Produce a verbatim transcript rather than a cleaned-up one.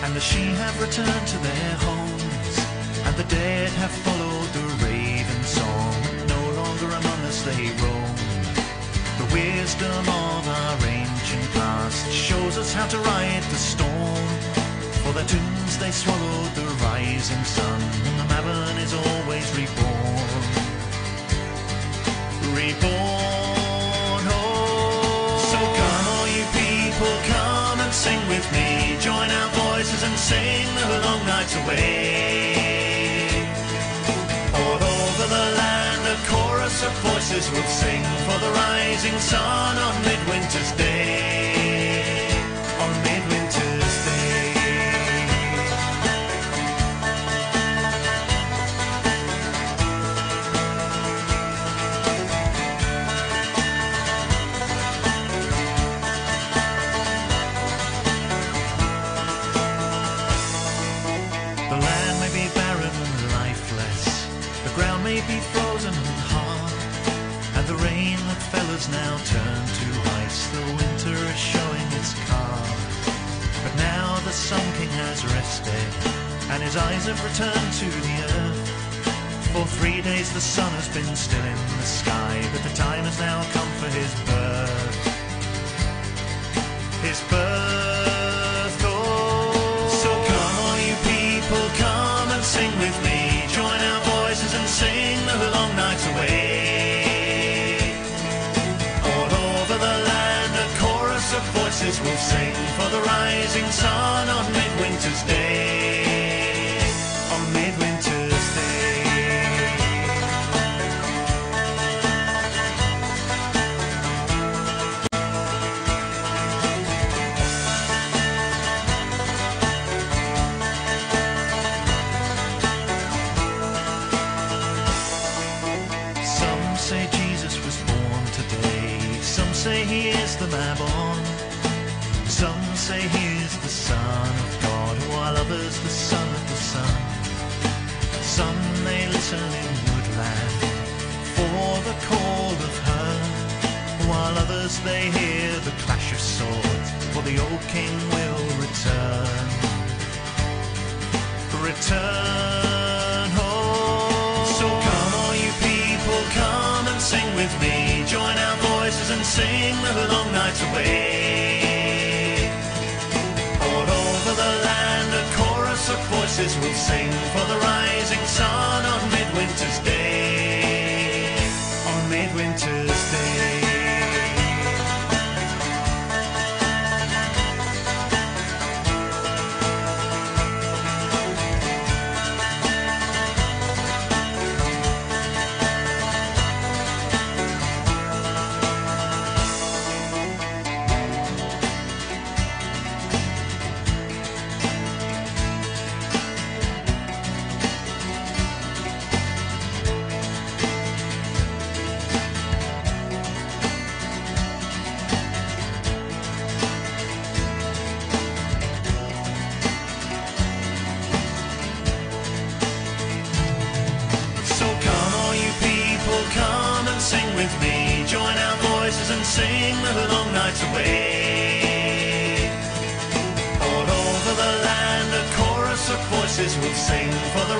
and the sheep have returned to their homes, and the dead have followed the raven song. No longer among us they roam. The wisdom of our ancient past shows us how to ride the storm. For their tombs they swallowed the rising sun, and the Mavern is always reborn. Reborn, oh. So come all you people, come and sing with me. Join our voices and sing the long nights away. All over the land a chorus of voices will sing for the rising sun on Midwinter's day. On Midwinter's day. The land may be barren and lifeless, the ground may be frozen and hard, and the rain that fell has now turned to ice. The winter is showing its card, but now the Sun King has rested, and his eyes have returned to the earth. For three days the sun has been still in the sky, but the time has now come for his birth. His birth, oh. So come all you people, come and sing with me. Join our voices and sing the long nights away. All over the land a chorus of voices will sing for the rising sun on Midwinter's day. On Midwinter's day. Some say Jesus was born today. Some say he is the Mavon. Some say he is the Son of God, while others the Son of the Sun. Some they listen in woodland for the call of her, while others they hear the clash of swords, for the old king will return. Return home. So come all you people, come and sing with me. Join our voices and sing the long nights away. The land a chorus of voices will sing for the rising sun on Midwinter's day. On Midwinter's day. And sing the long nights away. All over the land a chorus of voices will sing for the